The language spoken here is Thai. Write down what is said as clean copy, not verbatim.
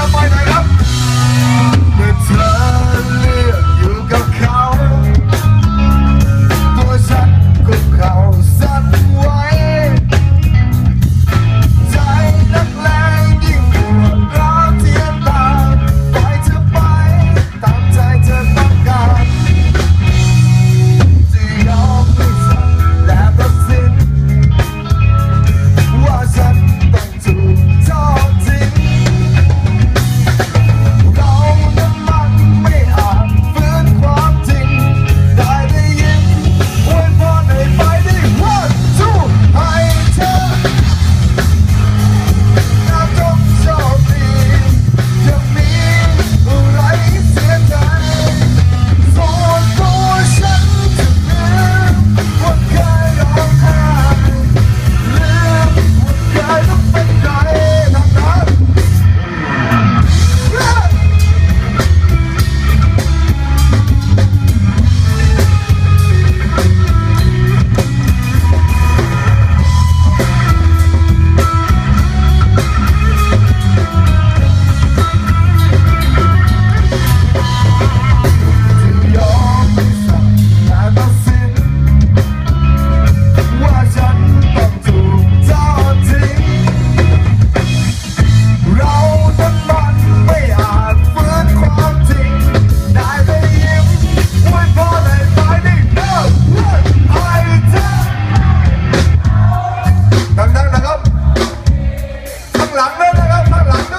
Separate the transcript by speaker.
Speaker 1: ไปไหนครับเมื่อเธอเลือกอยู่กับเขาตัวฉันก็เขาสั่นไหวใจนักเลงยิ่งปวดร้าวเทียนตาปล่อยเธอไปตามใจเธอต้องการจะยอมไม่สั่นและตัดสินว่าฉันต้องถูกทอดทิ้งเรานั้นมันไม่อาจฝืนความจริงได้ยินอวยพรให้ไปได้ one two ให้เธอน่าจงโชคดีอย่ามีอะไรเสียใจส่วนตัวฉันจะลืมว่าเคยร้องไห้ลืมว่าเคยต้องเป็นใครทั้งนั้น ยอมไม่สั่งแต่ตัดสินว่าฉันต้องถูกทอดทิ้งเรานั้นมันไม่อาจฝืนความจริงได้แต่ยิ้มอวยพรให้ไปได้เลิกให้เธอดังๆนะครับข้างหลังด้วยนะครับข้างหลังด้วย